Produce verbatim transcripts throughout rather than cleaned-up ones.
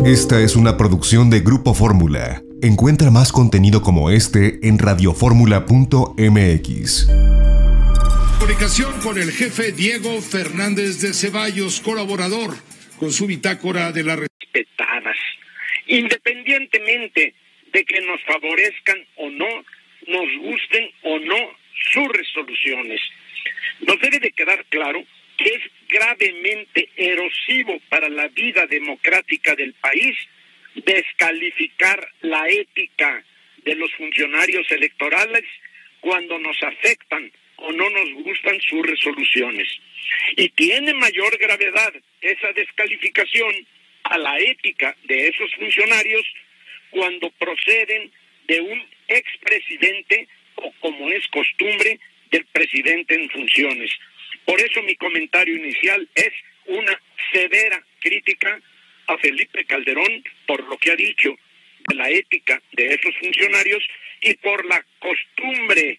Esta es una producción de Grupo Fórmula. Encuentra más contenido como este en radioformula punto m x. Comunicación con el jefe Diego Fernández de Ceballos, colaborador con su bitácora de la respetadas, independientemente de que nos favorezcan o no, nos gusten o no sus resoluciones. Nos debe de quedar claro que es gravemente erosivo para la vida democrática del país descalificar la ética de los funcionarios electorales cuando nos afectan o no nos gustan sus resoluciones. Y tiene mayor gravedad esa descalificación a la ética de esos funcionarios cuando proceden de un expresidente o, como es costumbre, del presidente en funciones. Por eso mi comentario inicial es una severa crítica a Felipe Calderón por lo que ha dicho de la ética de esos funcionarios y por la costumbre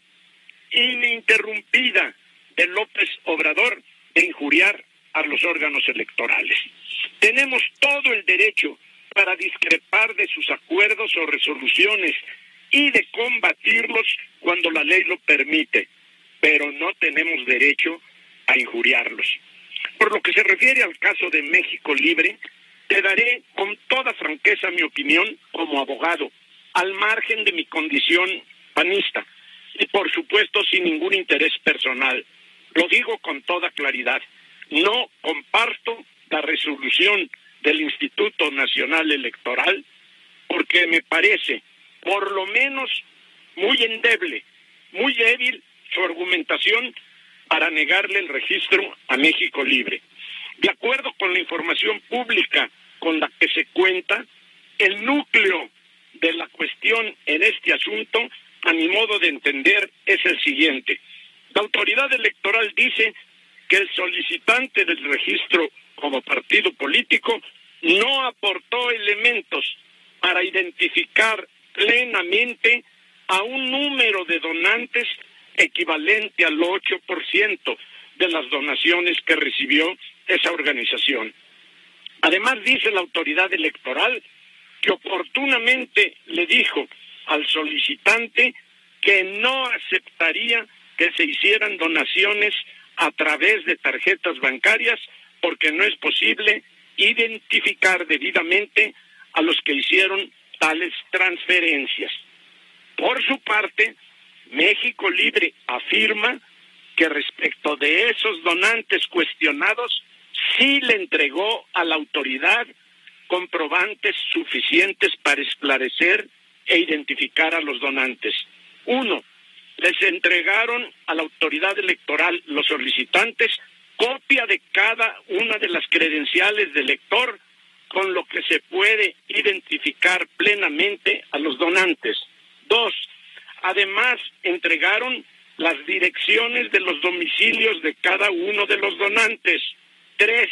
ininterrumpida de López Obrador de injuriar a los órganos electorales. Tenemos todo el derecho para discrepar de sus acuerdos o resoluciones y de combatirlos cuando la ley lo permite, pero no tenemos derecho a injuriarlos. Por lo que se refiere al caso de México Libre, te daré con toda franqueza mi opinión como abogado, al margen de mi condición panista, y por supuesto sin ningún interés personal. Lo digo con toda claridad. No comparto la resolución del Instituto Nacional Electoral porque me parece, por lo menos, muy endeble, muy débil su argumentación para negarle el registro a México Libre. De acuerdo con la información pública con la que se cuenta, el núcleo de la cuestión en este asunto, a mi modo de entender, es el siguiente. La autoridad electoral dice que el solicitante del registro como partido político no aportó elementos para identificar plenamente a un número de donantes equivalente al ocho por ciento de las donaciones que recibió esa organización. Además, dice la autoridad electoral que oportunamente le dijo al solicitante que no aceptaría que se hicieran donaciones a través de tarjetas bancarias porque no es posible identificar debidamente a los que hicieron tales transferencias. Por su parte, México Libre afirma que respecto de esos donantes cuestionados, sí le entregó a la autoridad comprobantes suficientes para esclarecer e identificar a los donantes. Uno, les entregaron a la autoridad electoral los solicitantes copia de cada una de las credenciales del elector, con lo que se puede identificar plenamente a los donantes. Dos, además entregaron las direcciones de los domicilios de cada uno de los donantes. Tres,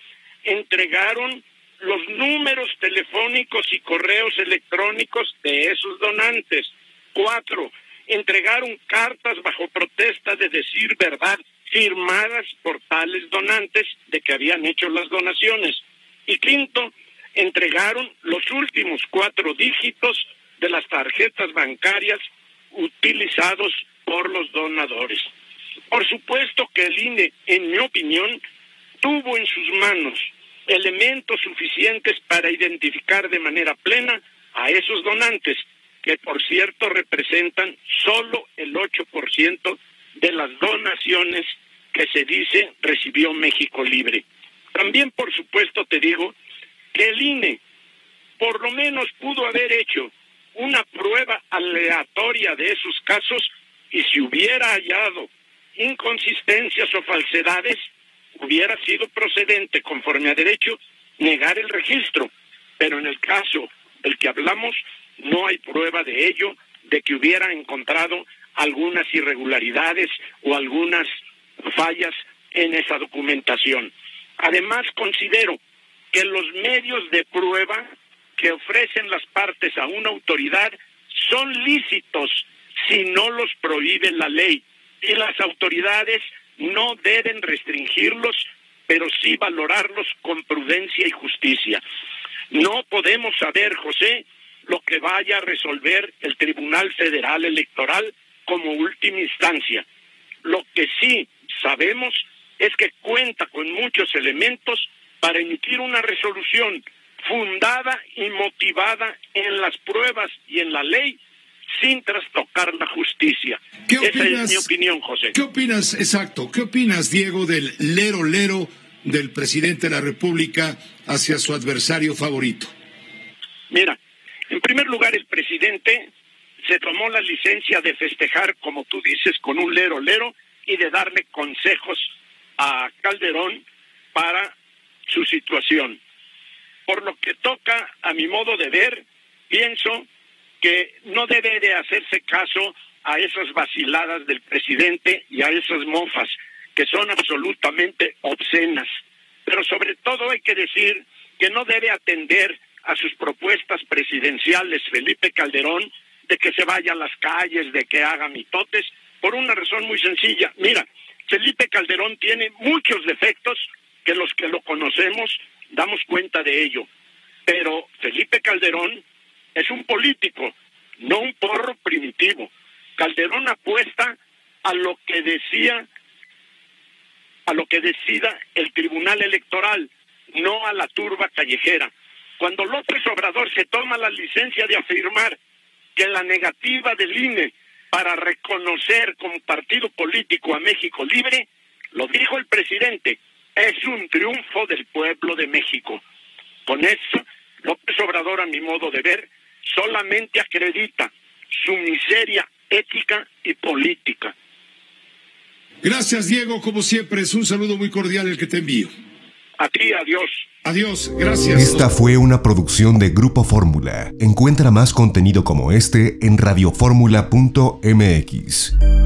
entregaron los números telefónicos y correos electrónicos de esos donantes. Cuatro, entregaron cartas bajo protesta de decir verdad firmadas por tales donantes de que habían hecho las donaciones. Y quinto, entregaron los últimos cuatro dígitos de las tarjetas bancarias utilizados por los donadores. Por supuesto que el I N E, en mi opinión, tuvo en sus manos elementos suficientes para identificar de manera plena a esos donantes, que por cierto representan solo el ocho por ciento de las donaciones que se dice recibió México Libre. También por supuesto te digo que el I N E por lo menos pudo haber hecho una prueba aleatoria de esos casos y si hubiera hallado inconsistencias o falsedades, hubiera sido procedente, conforme a derecho, negar el registro. Pero en el caso del que hablamos, no hay prueba de ello, de que hubiera encontrado algunas irregularidades o algunas fallas en esa documentación. Además, considero que los medios de prueba que ofrecen las partes a una autoridad son lícitos si no los prohíbe la ley, y las autoridades no deben restringirlos, pero sí valorarlos con prudencia y justicia. No podemos saber, José, lo que vaya a resolver el Tribunal Federal Electoral como última instancia. Lo que sí sabemos es que cuenta con muchos elementos para emitir una resolución fundada y motivada en las pruebas y en la ley, sin trastocar la justicia. ¿Qué opinas, Esa es mi opinión, José. ¿Qué opinas, exacto, qué opinas, Diego, del lero lero del presidente de la República hacia su adversario favorito? Mira, en primer lugar, el presidente se tomó la licencia de festejar, como tú dices, con un lero lero y de darle consejos a Calderón para su situación. Por lo que toca, a mi modo de ver, pienso que no debe de hacerse caso a esas vaciladas del presidente y a esas mofas que son absolutamente obscenas. Pero sobre todo hay que decir que no debe atender a sus propuestas presidenciales Felipe Calderón de que se vaya a las calles, de que haga mitotes, por una razón muy sencilla. Mira, Felipe Calderón tiene muchos defectos que los que lo conocemos damos cuenta de ello, pero Felipe Calderón es un político, no un porro primitivo. Calderón apuesta a lo que decía, a lo que decida el Tribunal Electoral, no a la turba callejera. Cuando López Obrador se toma la licencia de afirmar que la negativa del I N E para reconocer como partido político a México Libre, lo dijo el presidente, es un triunfo del pueblo de México. Con eso, López Obrador, a mi modo de ver, solamente acredita su miseria ética y política. Gracias, Diego, como siempre, es un saludo muy cordial el que te envío. A ti, adiós. Adiós, gracias. Esta fue una producción de Grupo Fórmula. Encuentra más contenido como este en radioformula punto m x.